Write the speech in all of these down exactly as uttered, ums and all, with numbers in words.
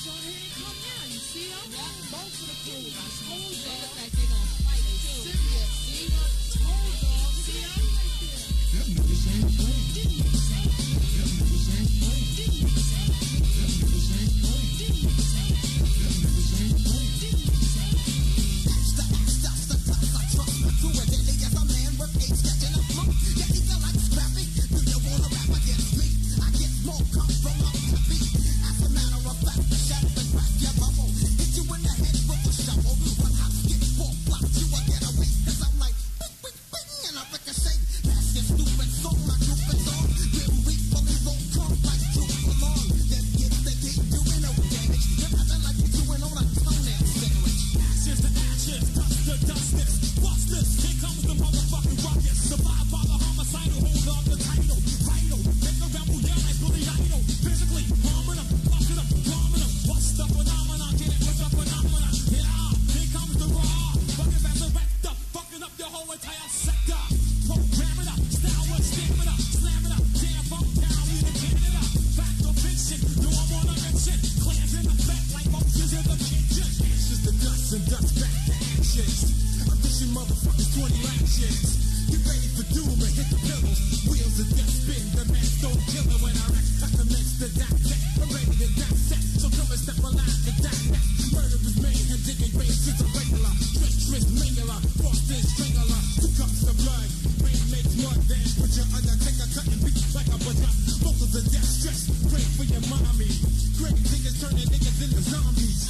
So here they come now, you see them? Yeah, most of the crew. I told y'all. They look like they gonna fight too. Serious. See? I told y'all. See them right there. Them niggas ain't playing. Them niggas ain't playing. Them niggas ain't playing. Them niggas ain't playing. Them niggas ain't playing. Stop, stop, stop, stop, stop, trust me. Do it daily as a man with AIDS catching up smoke. Yeah, he feel like scrappy. Do you wanna rap against me? I get more come from up to beat. As a matter of fact, the shot and crack your bubble. Hit you in the head with a shovel. One hop, get four blocks, you will get away. Cause I'm like, bing, bing, bing, and I ricochet. Pass your stupid song, my group is on. Grim reap, fully won't come like troops along. Them kids, they keep doing no damage. They're rapping like you're doing on a toenail sandwich. Ashes to ashes, dust to dustness. Bust this, here comes the motherfucking ruckus. Survive by the homicidal, hold on the title. Vital, make a rebel yell like Billy Idol. Physically harming them, fucking them, bombing them. What's the phenomenon? Get it, what's the phenomenon? Yeah, here comes the raw. Fucking resurrector, fucking up your whole entire sector. Program it up, style with stamina. Slam it up, damn funk town, we in Canada. Fact or fiction, no I'm on a mission. Clans in effect like Moses in the kitchen. Ashes to dust and dust back to ashes. I'm dishing motherfuckers twenty lashes. Get ready for doom and hit the pillows. Wheels of death spin, the man don't kill it when I wreck. I commence the dissect, I'm ready to dissect. So come and step alive to dissect. Murder is made and digging graves is a regular. Twist, twist, mingler, frost is strangler. Two cups of blood, rain makes mud. Then put your undertaker cutting beats like a butcher. Vocals of death stress, great for your mommy. Great niggas turning niggas into zombies.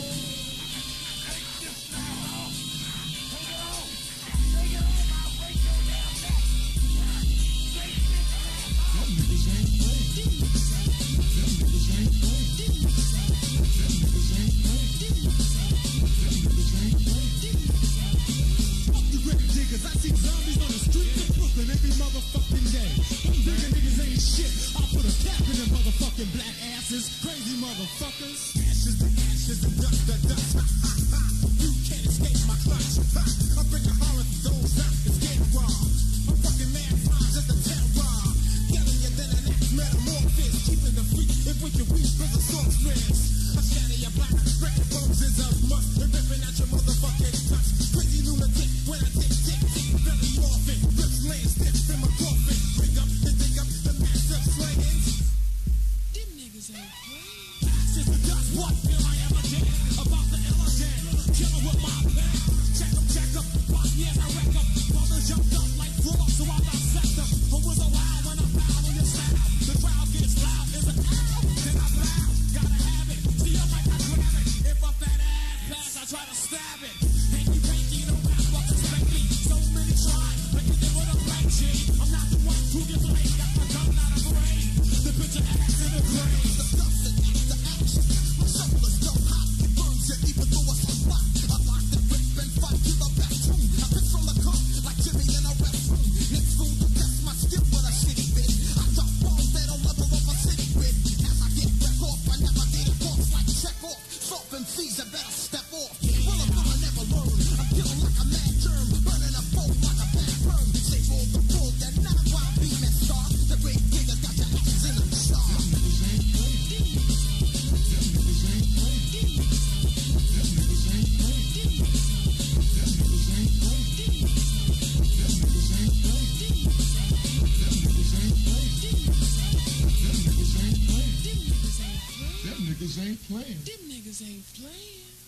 Gravediggaz, I see zombies on the street in Brooklyn every motherfucking day. Them bigger niggas ain't shit. I'll put a cap in them motherfucking black asses. Crazy motherfuckers. Ashes to ashes and dust to dust. Ha, ha, ha. You can't escape my clutch. Ha. I'm bringing horror to those out and scared raw. I'm fucking mad flies as the terror. Yelling you than an axe metamorphosis. Keeping the freak if we can weep as a sorceress. I shatter your black, breaking bones is a must. And ripping out your motherfucking touch. Crazy lunatic when I tick, tick, tick, very often. Rips laying stiff in my coffin. Bring up and dig up the massive slayings. Them niggas ain't playing. Ashes to dust, what feel I am again? About the illusion, killing with my pen. Check 'em, check 'em, five years I wreck 'em. Brothers jumped up like frogs, so I dissect 'em. Who was allowed when I found on your style? The crowd gets loud, is an ow, then I blow. Gotta have it, see I might not grab it. If a fat ass pass, I try to stab it. Hanky panky, no rap, fuck respect me. So many try, like you did with a black G. I'm not the one who gets laid, got my gun not afraid. The bitch of ass in the grave. The dust and after action. My shovel is so hot, it burns you even though it's a spot. I like to rip and fight to the best tune. I piss from the cup like Jimmy in a restroom. Next fool to test my skill with a shitty bit. I drop bombs that don't level up a city grid. As I get back off, I never get it off like check off. Soft M Cs, I better step off. Will a fella never learn? I'm killing like a mad germ, burning a bowl like a bad burn. Save all the bull, that not wild beam and star. The Gravediggaz got your asses in the star. Them niggas ain't playing. Them niggas ain't playing. Them niggas ain't playing. Them niggas ain't playing. Them niggas ain't playing. Them niggas ain't playing. Them niggas ain't playing. Them niggas ain't playing. Them niggas ain't playing. Them niggas ain't playing.